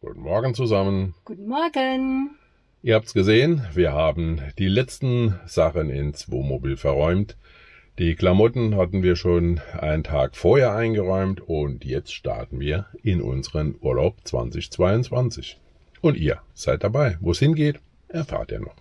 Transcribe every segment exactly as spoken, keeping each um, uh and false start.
Guten Morgen zusammen. Guten Morgen. Ihr habt's gesehen, wir haben die letzten Sachen ins Wohnmobil verräumt. Die Klamotten hatten wir schon einen Tag vorher eingeräumt und jetzt starten wir in unseren Urlaub zweitausendzweiundzwanzig. Und ihr seid dabei. Wo es hingeht, erfahrt ihr noch.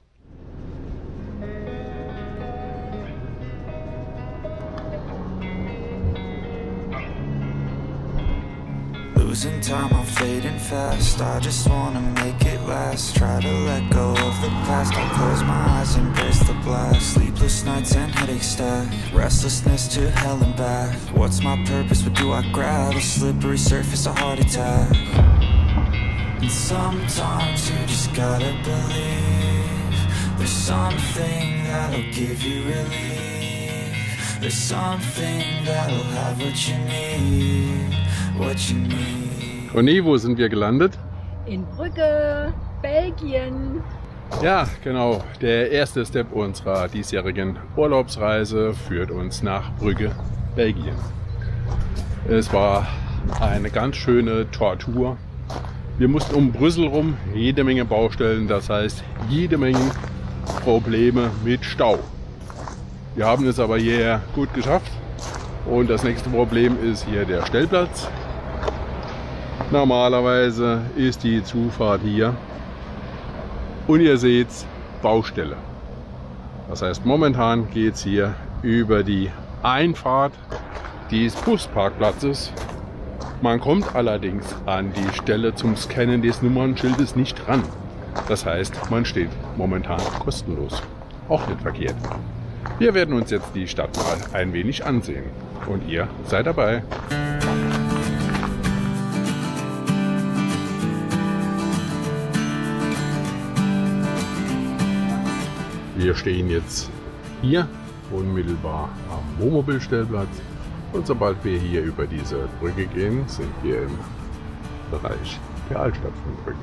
Losing time, I'm fading fast. I just wanna make it last. Try to let go of the past. I close my eyes, embrace the blast. Sleepless nights and headaches stack. Restlessness to hell and back. What's my purpose? What do I grab? A slippery surface, a heart attack. And sometimes you just gotta believe there's something that'll give you relief. There's something that'll have what you need. What you need. Conny, wo sind wir gelandet? In Brügge, Belgien. Ja, genau. Der erste Step unserer diesjährigen Urlaubsreise führt uns nach Brügge, Belgien. Es war eine ganz schöne Tortur. Wir mussten um Brüssel rum, jede Menge Baustellen, das heißt jede Menge Probleme mit Stau. Wir haben es aber hier gut geschafft. Und das nächste Problem ist hier der Stellplatz. Normalerweise ist die Zufahrt hier. Und ihr seht Baustelle. Das heißt, momentan geht es hier über die Einfahrt des Busparkplatzes. Man kommt allerdings an die Stelle zum Scannen des Nummernschildes nicht ran. Das heißt, man steht momentan kostenlos. Auch nicht verkehrt. Wir werden uns jetzt die Stadt mal ein wenig ansehen. Und ihr seid dabei. Wir stehen jetzt hier unmittelbar am Wohnmobilstellplatz. Und sobald wir hier über diese Brücke gehen, sind wir im Bereich der Altstadt von Brügge.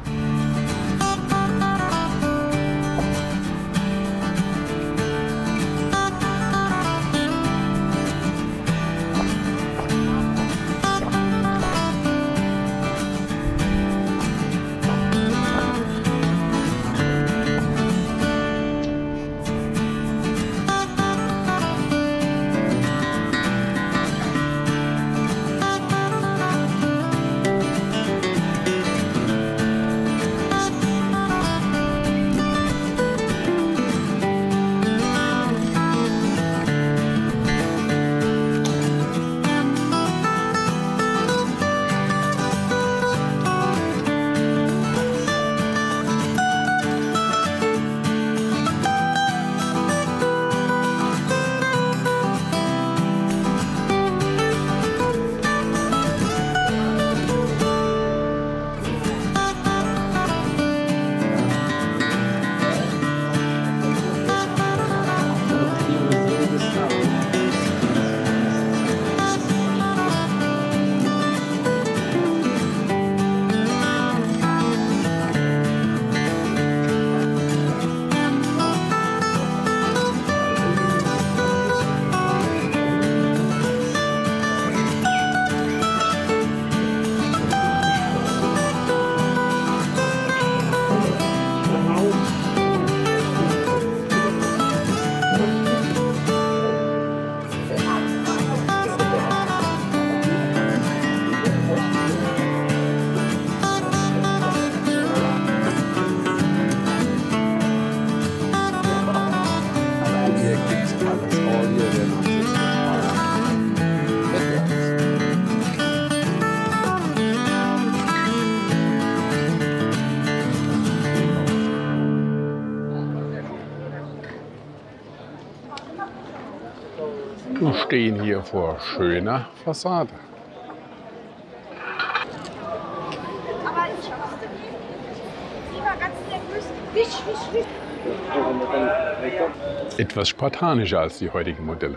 Wir stehen hier vor schöner Fassade. Aber ich hab's lieber ganz nervös. Wisch, wisch, wisch. Etwas spartanischer als die heutigen Modelle.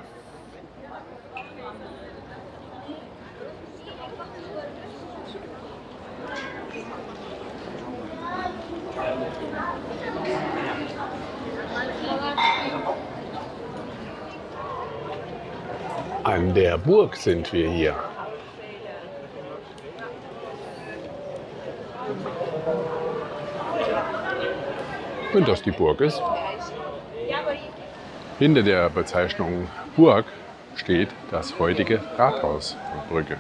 An der Burg sind wir hier. Wenn das die Burg ist. Hinter der Bezeichnung Burg steht das heutige Rathaus in Brügge.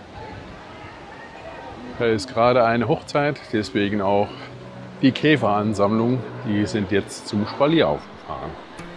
Da ist gerade eine Hochzeit, deswegen auch die Käferansammlung. Die sind jetzt zum Spalier aufgefahren.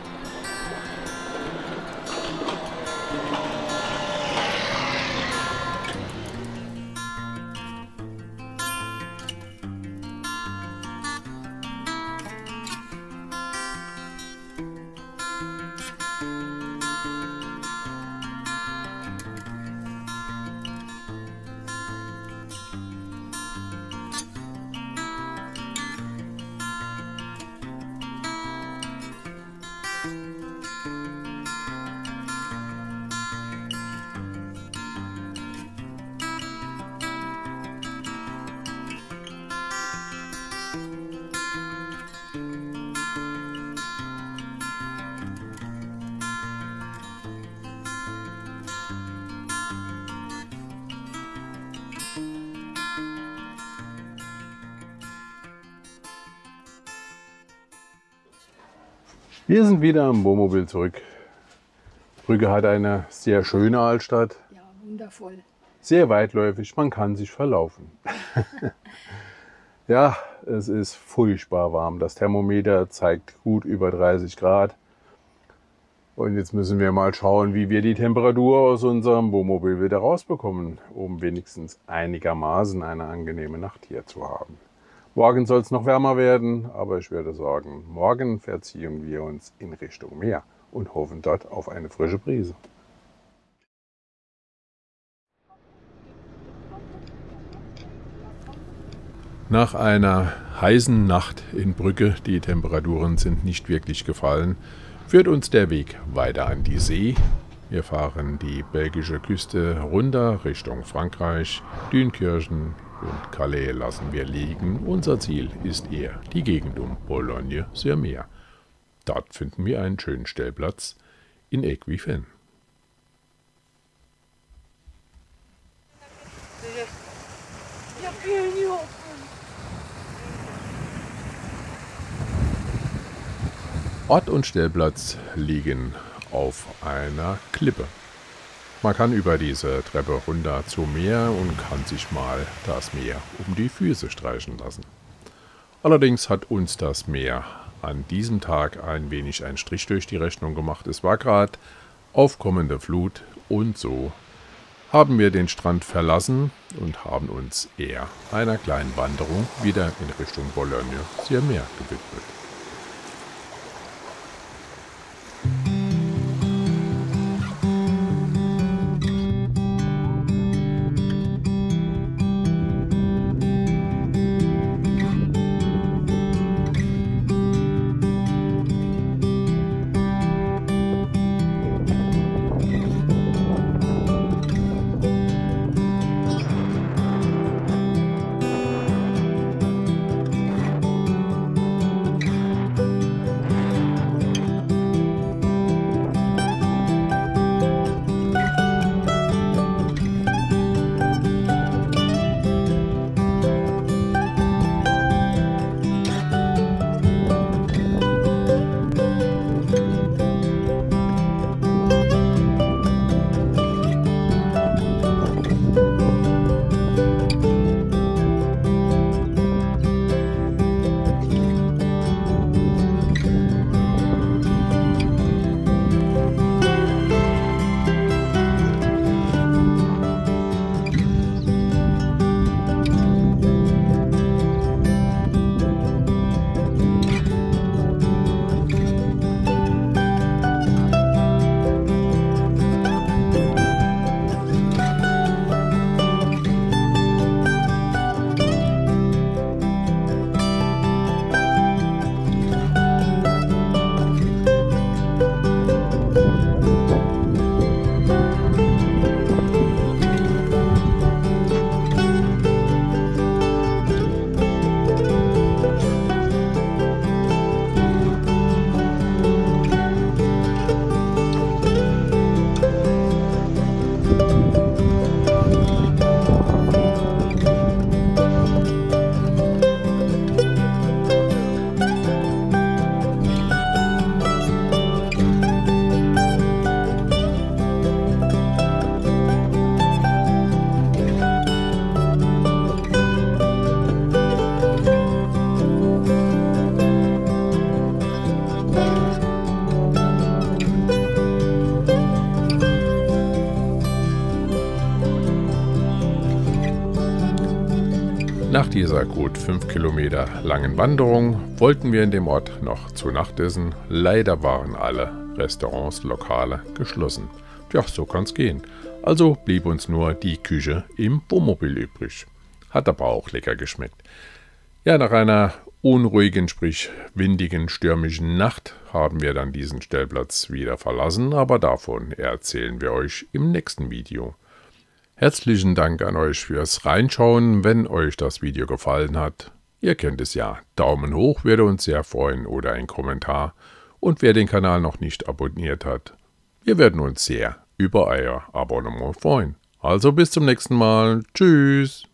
Wir sind wieder am Wohnmobil zurück. Brügge hat eine sehr schöne Altstadt. Ja, wundervoll. Sehr weitläufig, man kann sich verlaufen. Ja, es ist furchtbar warm. Das Thermometer zeigt gut über dreißig Grad. Und jetzt müssen wir mal schauen, wie wir die Temperatur aus unserem Wohnmobil wieder rausbekommen, um wenigstens einigermaßen eine angenehme Nacht hier zu haben. Morgen soll es noch wärmer werden, aber ich würde sagen, morgen verziehen wir uns in Richtung Meer und hoffen dort auf eine frische Brise. Nach einer heißen Nacht in Brügge, die Temperaturen sind nicht wirklich gefallen, führt uns der Weg weiter an die See. Wir fahren die belgische Küste runter Richtung Frankreich, Dünkirchen und Calais lassen wir liegen. Unser Ziel ist eher die Gegend um Boulogne-sur-Mer. Dort finden wir einen schönen Stellplatz in Equifin. Ort und Stellplatz liegen auf einer Klippe. Man kann über diese Treppe runter zum Meer und kann sich mal das Meer um die Füße streichen lassen. Allerdings hat uns das Meer an diesem Tag ein wenig einen Strich durch die Rechnung gemacht. Es war gerade aufkommende Flut und so haben wir den Strand verlassen und haben uns eher einer kleinen Wanderung wieder in Richtung Boulogne-sur-Mer gewidmet. Nach dieser gut fünf Kilometer langen Wanderung wollten wir in dem Ort noch zu Nacht essen. Leider waren alle Restaurants, Lokale geschlossen. Ja, so kann's gehen. Also blieb uns nur die Küche im Wohnmobil übrig. Hat aber auch lecker geschmeckt. Ja, nach einer unruhigen, sprich windigen, stürmischen Nacht haben wir dann diesen Stellplatz wieder verlassen, aber davon erzählen wir euch im nächsten Video. Herzlichen Dank an euch fürs Reinschauen. Wenn euch das Video gefallen hat, ihr kennt es ja, Daumen hoch würde uns sehr freuen oder ein Kommentar. Und wer den Kanal noch nicht abonniert hat, wir werden uns sehr über euer Abonnement freuen. Also bis zum nächsten Mal. Tschüss.